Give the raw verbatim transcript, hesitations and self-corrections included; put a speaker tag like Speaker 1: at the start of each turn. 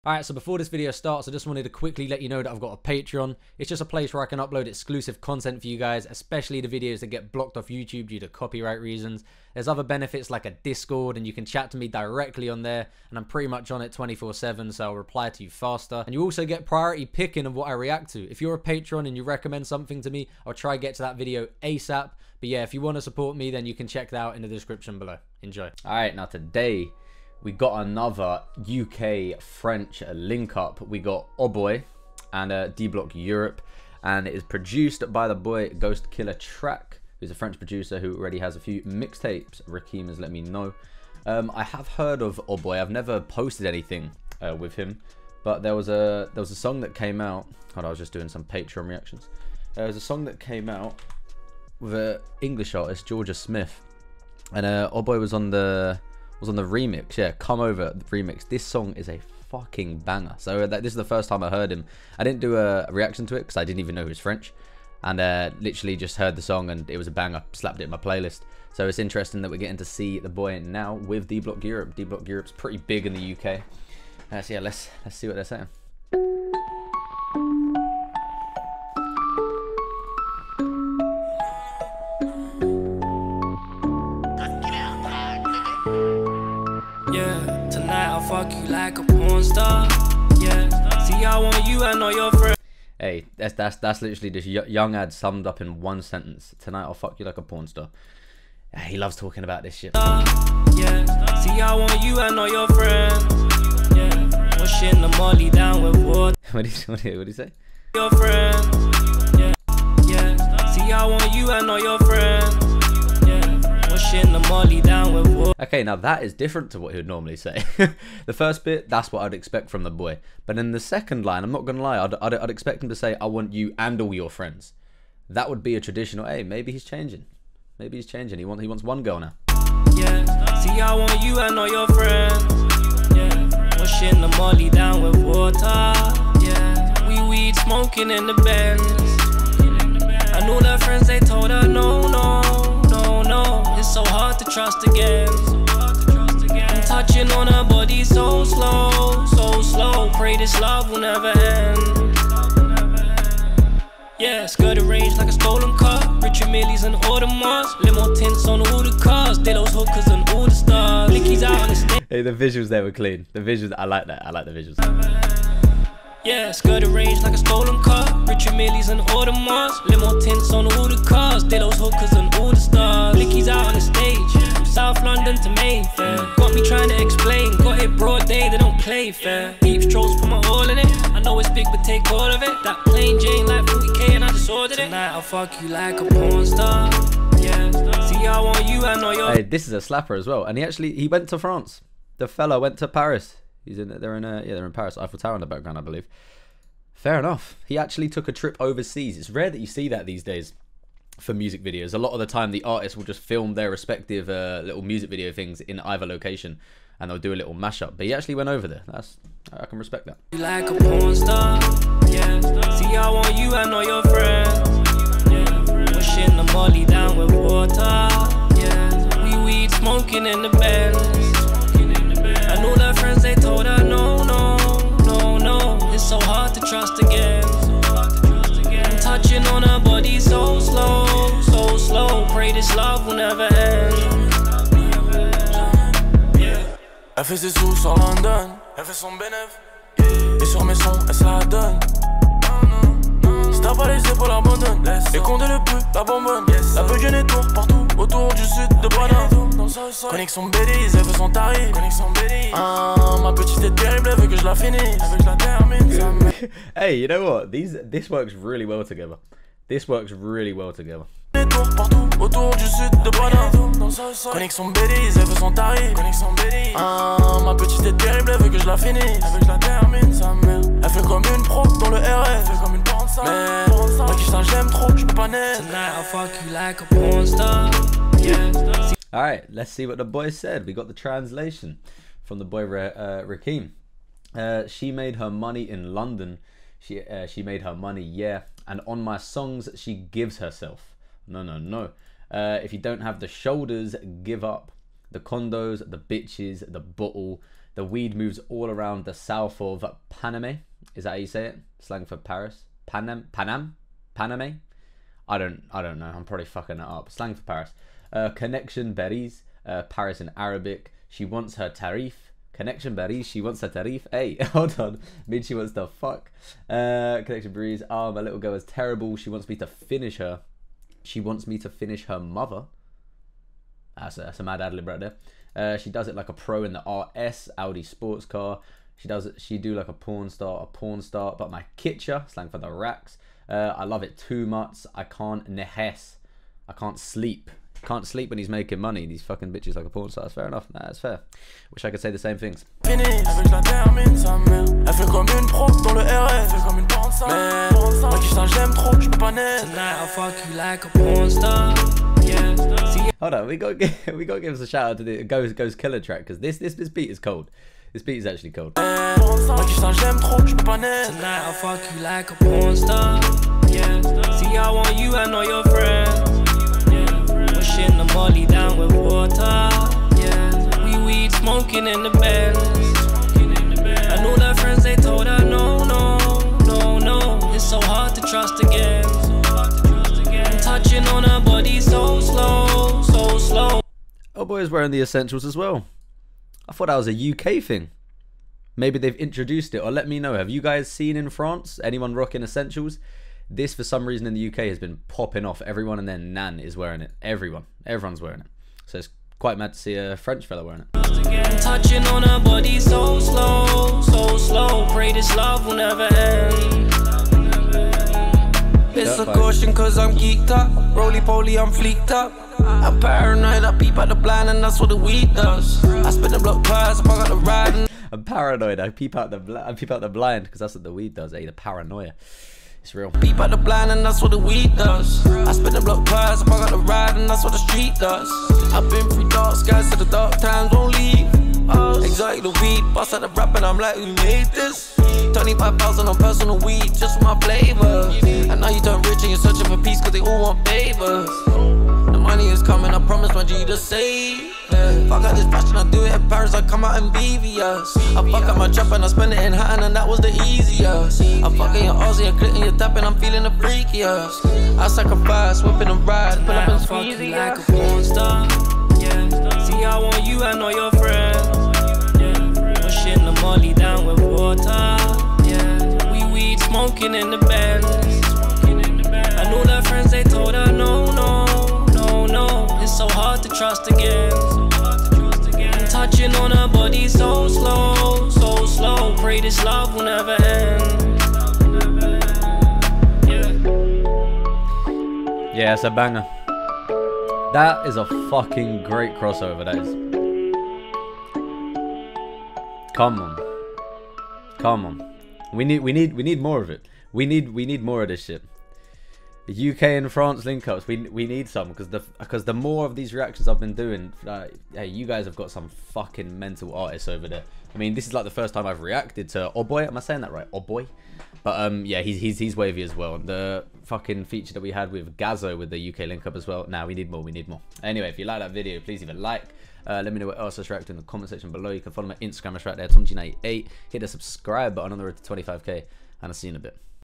Speaker 1: Alright, so before this video starts, I just wanted to quickly let you know that I've got a Patreon. It's just a place where I can upload exclusive content for you guys, especially the videos that get blocked off YouTube due to copyright reasons. There's other benefits like a Discord, and you can chat to me directly on there, and I'm pretty much on it twenty-four seven, so I'll reply to you faster. And you also get priority picking of what I react to. If you're a patron and you recommend something to me, I'll try to get to that video ASAP. But yeah, if you want to support me, then you can check that out in the description below. Enjoy. Alright, now today we got another U K French link up. We got OBOY and uh, D Block Europe, and it is produced by the boy Ghost Killer Track, who's a French producer who already has a few mixtapes. Rakim has let me know. Um, I have heard of OBOY. I've never posted anything uh, with him, but there was a there was a song that came out. Hold on, I was just doing some Patreon reactions. There was a song that came out with an English artist, Georgia Smith, and uh, OBOY was on the was on the remix. Yeah, Come Over the remix. This song is a fucking banger. So uh, this is the first time I heard him. I didn't do a reaction to it because I didn't even know he was French, and uh, literally just heard the song and it was a banger. Slapped it in my playlist. So it's interesting that we're getting to see the boy now with D Block Europe. D Block Europe's pretty big in the U K. Uh, so yeah, let's let's see what they're saying.
Speaker 2: Yeah, tonight I'll fuck you like a porn star. Yeah, see I want you and all your friends.
Speaker 1: Hey, that's that's that's literally just young ad summed up in one sentence. Tonight I'll fuck you like a porn star. Yeah, he loves talking about this shit.
Speaker 2: Yeah, see I want you and all your friends. Yeah, washing the molly down with water.
Speaker 1: What do you what do you, what do you say?
Speaker 2: Your friends. Yeah, yeah, see I want you and all your friends. Washing the molly down with water.
Speaker 1: Okay, now that is different to what he would normally say. The first bit, that's what I'd expect from the boy. But in the second line, I'm not going to lie, I'd, I'd, I'd expect him to say, I want you and all your friends. That would be a traditional, hey, maybe he's changing. Maybe he's changing. He, want, he wants one girl now.
Speaker 2: Yeah, see I want you and all your friends. Yeah, washing the molly down with water. Yeah, we weed smoking in the Benz. And all her friends, they told her no, no, no, no. It's so hard to trust again. I'm touching on her body so slow, so slow. Pray this love will never end. Yeah, skirt arranged like a stolen car. Richard Millie's and Audemars. Limo tints on all the cars. Dillo's hookers and all the stars. Blicky's out on the stage.
Speaker 1: Hey, the visuals there were clean. The visuals, I like that. I like the visuals.
Speaker 2: Yeah, skirt arranged like a stolen car. Richard Millie's and Audemars. Limo tints on all the cars. Dillo's hookers and all the stars. Blicky's out on the stage. From South London to Mayfair. Got me trying to explain. Got it broad day, they don't play fair. Deep strokes, put my all in it. I know it's big, but take all of it. That plain Jane like forty K and I just ordered it. Tonight I'll fuck you like a porn star. Yeah, see I want you and all your.
Speaker 1: Hey, this is a slapper as well. And he actually, he went to France. The fella went to Paris. He's in. They're in. A, yeah, they're in Paris. Eiffel Tower in the background, I believe. Fair enough. He actually took a trip overseas. It's rare that you see that these days for music videos. A lot of the time, the artists will just film their respective uh, little music video things in either location, and they'll do a little mashup. But he actually went over there. That's I can respect that.
Speaker 2: You like a porn star. Yeah. See I want you and all your friends. Yeah. Washing the molly down with water. Yeah. We weed smoking in the Benz. And all her friends, they told her no, no, no, no. It's so hard to trust again. I'm touching on her body so slow, so slow. Pray this love will never end.
Speaker 3: Elle fait ses sous sur London. Elle fait son bénéf. Et sur mes sons, elle se la donne. Si t'as pas les épaules, abandonne. Et qu'on le plus, la bonbonne. La peu gênée tour partout, autour du sud de Paname. Connexion Belize, elle veut son tarif. Connexion Belize. Ah, ma petite est terrible, elle veut que je la finisse. Elle veut que je la termine.
Speaker 1: Hey, you know what? These this works really well together. This works really well together.
Speaker 3: Partout, autour du sud de Paname. Connexion Belize, elle veut son tarif. Connexion Belize. Ah, ma petite est terrible, elle veut que je la finisse. Elle veut que je la termine, sa mère. Elle fait comme une pro dans le R S. Elle fait comme une porn star. Mais moi qui ça j'aime trop, je peux pas naître.
Speaker 2: Tonight I'll fuck you like a porn star. Yeah.
Speaker 1: Alright, let's see what the boy said. We got the translation from the boy uh, Rakim. Uh, she made her money in London. She uh, she made her money, yeah. And on my songs, she gives herself. No, no, no. Uh, if you don't have the shoulders, give up. The condos, the bitches, the bottle, The weed moves all around the south of Panama. Is that how you say it? Slang for Paris? Panam? Panam? Panama? I don't I don't know. I'm probably fucking it up. Slang for Paris. Uh, connection berries. Uh, Paris in Arabic. She wants her tarif. Connection berries. She wants her tarif. Hey, hold on. Means she wants to fuck. Uh, connection berries. Oh, my little girl is terrible. She wants me to finish her. She wants me to finish her mother. That's a, that's a mad ad-lib right there. Uh, she does it like a pro in the R S, Audi sports car. She does it. She do like a porn star, a porn star. But my kitchen, slang for the racks. Uh, I love it too much. I can't nehes. I can't sleep. Can't sleep when he's making money. These fucking bitches like a porn star. That's fair enough. Nah, that's fair. Wish I could say the same things. Hold on, we got we got to give us a shout out to the Goes Goes Killer track because this this this beat is cold. This beat is actually cold.
Speaker 2: Tonight I'll fuck you like a porn star. Yeah. See, I want you and all your friends. Yeah. Pushing the molly down with water. Yeah. We weed smoking in the Benz. And all her friends, they told her no, no, no, no. It's so hard to trust again. And touching on her body so slow, so slow.
Speaker 1: Oh boy is wearing the essentials as well. I thought that was a U K thing. Maybe they've introduced it, or let me know. Have you guys seen in France anyone rocking essentials? This, for some reason, in the U K has been popping off. Everyone and their nan is wearing it. Everyone. Everyone's wearing it. So it's quite mad to see a French fella wearing it.
Speaker 2: Touching on her body so slow, so slow. Pray this love will never end. It's a caution cause I'm geeked up. Roly-poly, I'm fleeked up. I'm paranoid, I peep out the blind and that's what the weed does. I spin the block twice, I park out the ride.
Speaker 1: I'm paranoid, I peep out the bl I peep out the blind because that's what the weed does, eh? The paranoia. It's real.
Speaker 2: Peep out the blind and that's what the weed does. I spin the block twice, I park out the ride and that's what the street does. I've been through dark skies, so the dark times won't leave us. Exotic the weed, bust out the rap and I'm like, we made this. twenty-five thousand on personal weed, just for my flavor. And now you turn rich and you're searching for peace cause they all want favors. The money is coming, I promise my G to save. Fuck out this fashion, I do it in Paris, I come out in B V S. I fuck out my trap and I spend it in Hatton and that was the easiest. I fuck in your Aussie, you're clicking your tap and I'm feeling the freakiest. I sacrifice, whipping and ride, pull up and squeeze you like a porn star. Yeah. See, I want you and all your friends. Yeah. Pushing the molly down with water. Yeah. We weed smoking in the Benz. And all her friends, they told her no, no, no, no. It's so hard to trust again. And touching on her body so slow, so slow. Pray this love will never end. Yeah,
Speaker 1: yeah, it's a banger. That is a fucking great crossover, that is. Come on. Come on. We need we need we need more of it. We need we need more of this shit. The U K and France link ups, we we need some because the because the more of these reactions I've been doing, uh, hey, you guys have got some fucking mental artists over there. I mean, this is like the first time I've reacted to OBOY. Am I saying that right? OBOY. But um, yeah, he's he's he's wavy as well. The fucking feature that we had with Gazo with the U K link up as well. Now nah, we need more. We need more. Anyway, if you like that video, please leave a like. Uh, let me know what else I should react in the comment section below. You can follow my Instagram, it's right there, Tom G ninety-eight. Hit the subscribe button on the road to twenty-five K, and I'll see you in a bit.